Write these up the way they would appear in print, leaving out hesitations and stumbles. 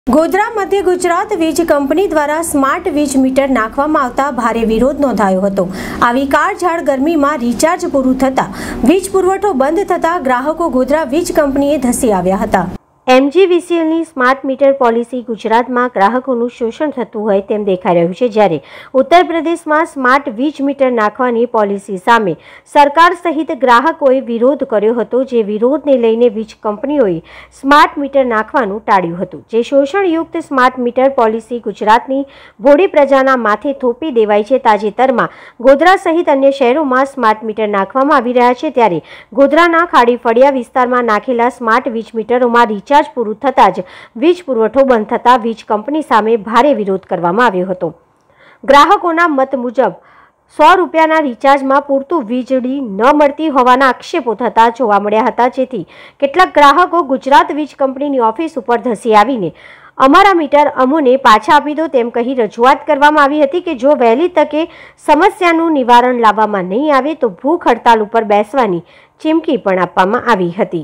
ગોધરા મધ્ય ગુજરાત વીજ કંપની દ્વારા સ્માર્ટ વીજ મીટર નાખવામાં આવતા ભારે વિરોધ નોંધાયો હતો। આવી કાળઝાળ ગરમીમાં રિચાર્જ પૂરું થતાં વીજ પુરવઠો બંધ થતાં ગ્રાહકો ગોધરા વીજ કંપનીએ ધસી આવ્યા હતા। MGVCLની સ્માર્ટ મીટર પોલિસી ગુજરાતમાં ગ્રાહકોનું શોષણ થતું હોય તેમ દેખાઈ રહ્યું છે, જ્યારે ઉત્તર પ્રદેશમાં સ્માર્ટ વીજ મીટર નાખવાની પોલિસી સામે સરકાર સહિત ગ્રાહકોએ વિરોધ કર્યો હતો, જે વિરોધને લઈને વીજ કંપનીઓએ સ્માર્ટ મીટર નાખવાનું ટાળ્યું હતું। જે શોષણયુક્ત સ્માર્ટ મીટર પોલિસી ગુજરાતની ભોળી પ્રજાના માથે થોપી દેવાઈ છે। તાજેતરમાં ગોધરા સહિત અન્ય શહેરોમાં સ્માર્ટ મીટર નાખવામાં આવી રહ્યા છે, ત્યારે ગોધરાના ખાડી ફળિયા વિસ્તારમાં નાખેલા સ્માર્ટ વીજ મીટરોમાં રિચાર્જ પૂરું થતાં જ વીજ પુરવઠો બંધ થતાં વીજ કંપની સામે ભારે વિરોધ કરવામાં આવ્યો હતો। ગ્રાહકોના મત મુજબ 100 રૂપિયાના રિચાર્જમાં પૂરતું વીજળી ન મળતી હોવાના આક્ષેપો થતા જોવા મળ્યા હતા, જેથી કેટલાક ગ્રાહકો ગુજરાત વીજ કંપનીની ઓફિસ ઉપર ધસી આવીને અમારા મીટર અમોને પાછા આપી દો તેમ કહી રજૂઆત કરવામાં આવી હતી કે જો વહેલી તકે સમસ્યાનું નિવારણ લાવવામાં નહીં આવે તો ભૂખ હડતાલ ઉપર બેસવાની ચીમકી પણ આપવામાં આવી હતી।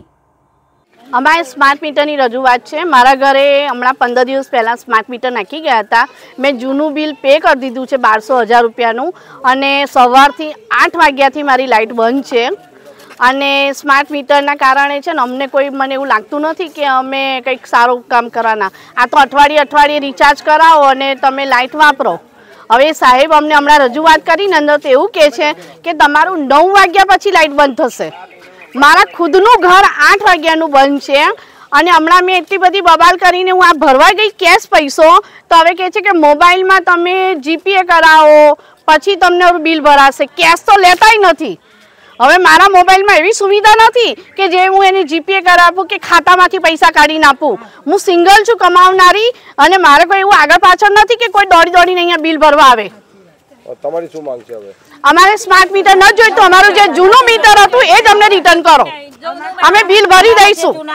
અમારે સ્માર્ટ મીટરની રજૂઆત છે। મારા ઘરે હમણાં 15 દિવસ પહેલાં સ્માર્ટ મીટર નાખી ગયા હતા। મેં જૂનું બિલ પે કરી દીધું છે 1200 રૂપિયાનું, અને સવારથી 8 વાગ્યાથી મારી લાઇટ બંધ છે। અને સ્માર્ટ મીટરના કારણે છે ને અમને કોઈ, મને એવું લાગતું નથી કે અમે કંઈક સારું કામ કરવાના। આ તો અઠવાડિયે રિચાર્જ કરાવો અને તમે લાઇટ વાપરો। હવે સાહેબ અમને હમણાં રજૂઆત કરીને અંદર તો એવું કહે છે કે તમારું 9 વાગ્યા પછી લાઇટ બંધ થશે। મારા ખુદનું ઘર 8 વાગ્યાનું બંધ છે, અને હમણાં મેં એટલી બધી બબાલ કરીને હું આ ભરવા ગઈ કેશ પૈસો, તો હવે કહે છે કે મોબાઈલમાં તમે જીપે કરાવો પછી તમને બિલ ભરાશે। કેશ તો લેતાય નથી। હવે મારા મોબાઈલમાં એવી સુવિધા નથી કે જે હું એને જીપે કરાવું કે ખાતામાંથી પૈસા કાઢીને આપું। હું સિંગલ છું, કમાવનારી, અને મારે કોઈ એવું આગળ પાછળ નથી કે કોઈ દોડીને અહીંયા બિલ ભરવા આવે। તમારી શું માંગ છે? હવે અમારે સ્માર્ટ મીટર ન જોઈતું, અમારું જે જૂનું મીટર હતું એ જ અમને રિટર્ન કરો। અમે બિલ ભરી દઈશું,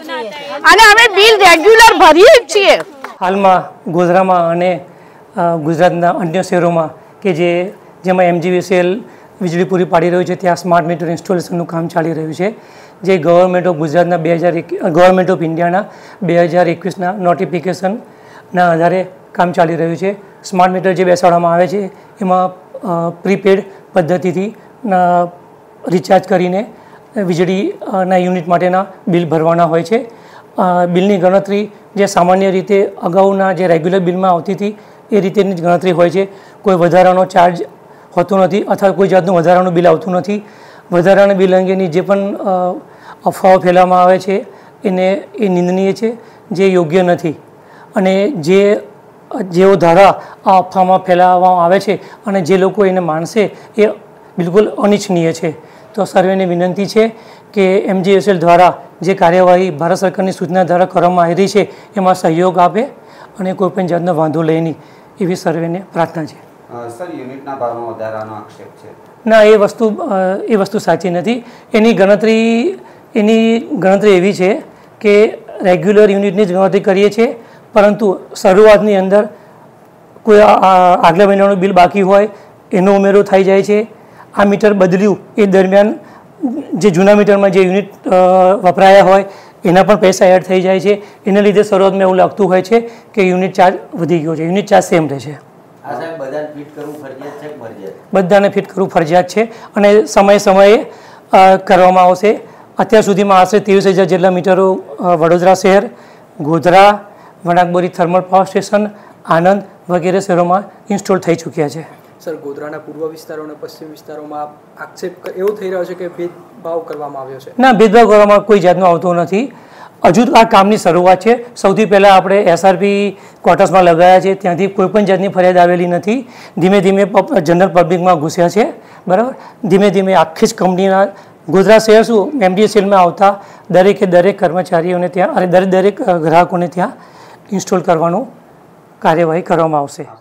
અને અમે બિલ રેગ્યુલર ભરીએ જ છીએ। હાલમાં ગોધરામાં અને ગુજરાતના અન્ય શહેરોમાં કે જેમાં MGVCL વીજળી પૂરી પાડી રહ્યું છે, ત્યાં સ્માર્ટ મીટર ઇન્સ્ટોલેશનનું કામ ચાલી રહ્યું છે, જે ગવર્મેન્ટ ઓફ ગુજરાતના ગવર્મેન્ટ ઓફ ઇન્ડિયાના 2021ના નોટિફિકેશનના આધારે કામ ચાલી રહ્યું છે। સ્માર્ટ મીટર જે બેસાડવામાં આવે છે એમાં પ્રીપેડ પદ્ધતિથી રિચાર્જ કરીને વીજળીના યુનિટ માટેના બિલ ભરવાના હોય છે। બિલની ગણતરી જે સામાન્ય રીતે અગાઉના જે રેગ્યુલર બિલમાં આવતી હતી એ રીતેની જ ગણતરી હોય છે। કોઈ વધારાનો ચાર્જ હોતો નથી, અથવા કોઈ જાતનું વધારાનું બિલ આવતું નથી। વધારાના બિલ અંગેની જે પણ અફવાઓ ફેલાવવામાં આવે છે એ નિંદનીય છે, જે યોગ્ય નથી, અને જેઓ ધારા આ અફવામાં ફેલાવવામાં આવે છે અને જે લોકો એને માનશે એ બિલકુલ અનિચ્છનીય છે। તો સર્વેને વિનંતી છે કે MGVCL દ્વારા જે કાર્યવાહી ભારત સરકારની સૂચના દ્વારા કરવામાં આવી રહી છે એમાં સહયોગ આપે અને કોઈપણ જાતનો વાંધો લે નહીં, એવી સર્વેને પ્રાર્થના છે। સર, યુનિટના ભાવમાં વધારાનો આક્ષેપ છે? ના, એ વસ્તુ સાચી નથી। એની ગણતરી એવી છે કે રેગ્યુલર યુનિટની જ ગણતરી કરીએ છીએ, પરંતુ શરૂઆતની અંદર કોઈ આગલા મહિનાનું બિલ બાકી હોય એનો ઉમેરો થઈ જાય છે। આ મીટર બદલ્યું એ દરમિયાન જે જૂના મીટરમાં જે યુનિટ વપરાયા હોય એના પણ પૈસા એડ થઈ જાય છે। એને લીધે શરૂઆતમાં એવું લાગતું હોય છે કે યુનિટ ચાર્જ વધી ગયો છે, યુનિટ ચાર્જ સેમ રહે છે। બધાને ફિટ કરવું ફરજિયાત છે, અને સમયે કરવામાં આવશે। અત્યાર સુધીમાં આશરે 23,000 જેટલા મીટરો વડોદરા શહેર, Godhra, Wanakbori thermal power station, Anand વગેરે શહેરોમાં ઇન્સ્ટોલ થઈ ચૂક્યા છે। સર, ગોધરાના પૂર્વ વિસ્તારો અને પશ્ચિમ વિસ્તારોમાં આક્ષેપ એવો થઈ રહ્યો છે કે ભેદભાવ કરવામાં આવ્યો છે? ના, ભેદભાવ કરવામાં કોઈ જાતનો આવતો નથી। હજુ આ કામની શરૂઆત છે। સૌથી પહેલાં આપણે SRP ક્વાર્ટર્સમાં લગાવ્યા છે, ત્યાંથી કોઈપણ જાતની ફરિયાદ આવેલી નથી। ધીમે ધીમે જનરલ પબ્લિકમાં ઘૂસ્યા છે, બરાબર। ધીમે ધીમે આખી જ કંપનીના ગોધરા શહેર શું MGVCLમાં આવતા દરેક કર્મચારીઓને ત્યાં, અને દરેક ગ્રાહકોને ત્યાં ઇન્સ્ટોલ કરવાનું કાર્યવાહી કરવામાં આવશે।